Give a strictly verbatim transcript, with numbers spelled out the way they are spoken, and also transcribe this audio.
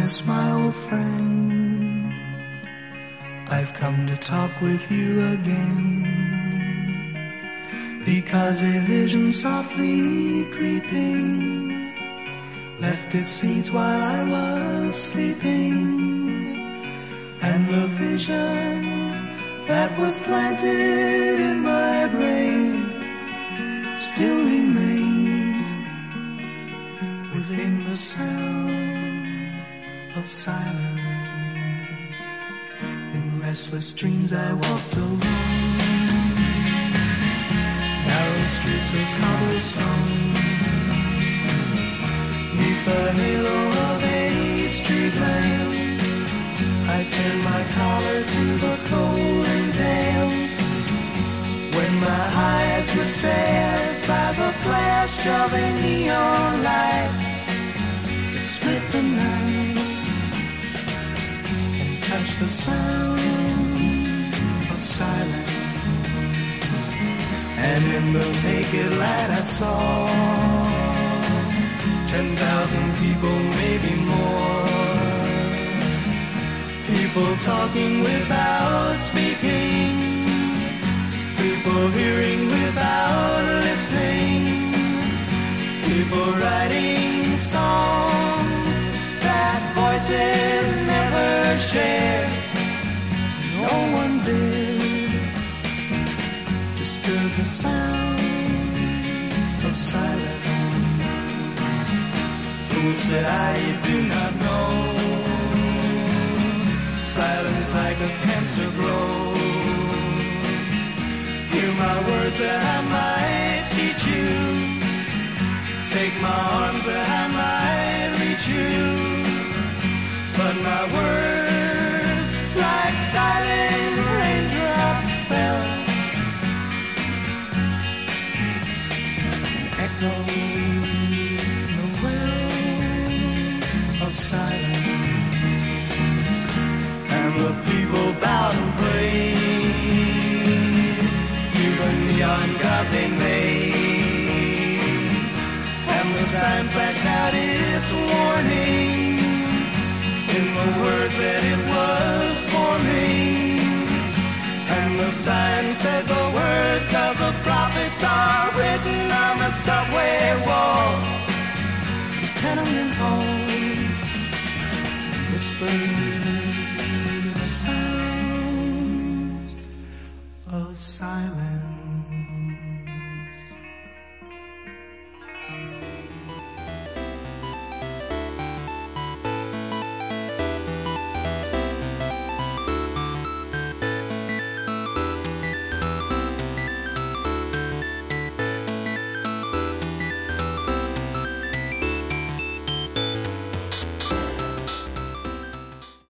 Thomas, my old friend, I've come to talk with you again, because a vision softly creeping left its seeds while I was sleeping, and the vision that was planted in my brain still remains within the sound of silence. In restless dreams I walked alone, narrow streets of cobblestone, neath the halo of a street lamp. I turned my collar to the cold and damp, when my eyes were stared by the flash of a neon light that split the night and touched the sound of silence. And in the naked light I saw ten thousand people, maybe more, people talking without speaking, people hearing without listening, people writing songs that voices never shared. No one did disturb the sound of silence. Fool, said I, you do not know, silence like a cancer grows. Hear my words that I might teach you, take my arms that I might reach you, but my words like silent raindrops fell, echoing the well of silence. And the people bowed and prayed to the neon god they made, and the sign flashed out its warning in the words that it was forming. And the sign said the words of the prophets are written on the subway walls, the tenement halls, whispering